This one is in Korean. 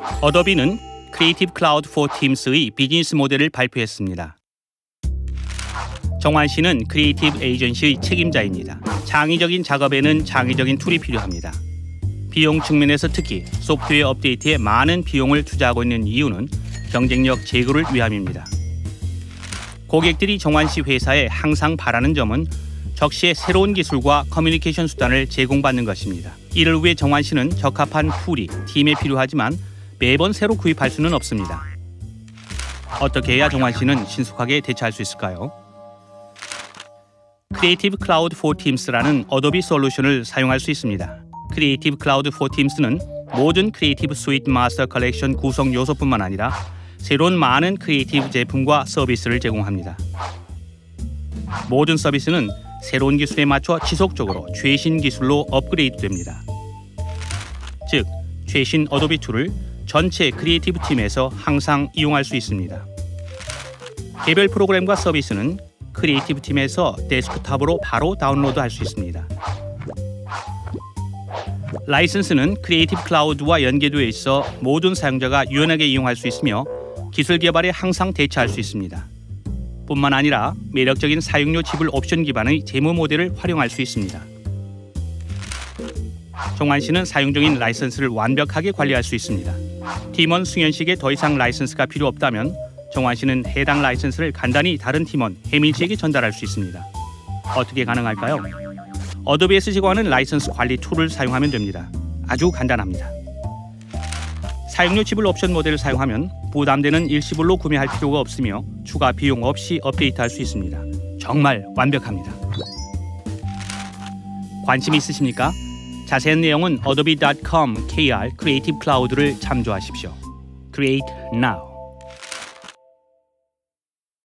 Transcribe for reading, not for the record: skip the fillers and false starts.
어도비는 크리에이티브 클라우드 for Teams의 비즈니스 모델을 발표했습니다. 정환 씨는 크리에이티브 에이전시의 책임자입니다. 창의적인 작업에는 창의적인 툴이 필요합니다. 비용 측면에서 특히 소프트웨어 업데이트에 많은 비용을 투자하고 있는 이유는 경쟁력 제고를 위함입니다. 고객들이 정환 씨 회사에 항상 바라는 점은 적시에 새로운 기술과 커뮤니케이션 수단을 제공받는 것입니다. 이를 위해 정환 씨는 적합한 툴이 팀에 필요하지만 매번 새로 구입할 수는 없습니다. 어떻게 해야 정환 씨는 신속하게 대처할 수 있을까요? 크리에이티브 클라우드 for Teams라는 어도비 솔루션을 사용할 수 있습니다. 크리에이티브 클라우드 for Teams는 모든 크리에이티브 스위트 마스터 컬렉션 구성 요소뿐만 아니라 새로운 많은 크리에이티브 제품과 서비스를 제공합니다. 모든 서비스는 새로운 기술에 맞춰 지속적으로 최신 기술로 업그레이드됩니다. 즉, 최신 어도비 툴을 전체 크리에이티브 팀에서 항상 이용할 수 있습니다. 개별 프로그램과 서비스는 크리에이티브 팀에서 데스크탑으로 바로 다운로드할 수 있습니다. 라이선스는 크리에이티브 클라우드와 연계되어 있어 모든 사용자가 유연하게 이용할 수 있으며 기술 개발에 항상 대처할 수 있습니다. 뿐만 아니라 매력적인 사용료 지불 옵션 기반의 재무 모델을 활용할 수 있습니다. 정환 씨는 사용 중인 라이선스를 완벽하게 관리할 수 있습니다. 팀원 승현 씨에게 더 이상 라이선스가 필요 없다면 정환 씨는 해당 라이선스를 간단히 다른 팀원 혜민 씨에게 전달할 수 있습니다. 어떻게 가능할까요? 어도비에서 제공하는 라이선스 관리 툴을 사용하면 됩니다. 아주 간단합니다. 사용료 지불 옵션 모델을 사용하면 부담되는 일시불로 구매할 필요가 없으며 추가 비용 없이 업데이트할 수 있습니다. 정말 완벽합니다. 관심 있으십니까? 자세한 내용은 adobe.com/creative cloud를 참조하십시오. Create now.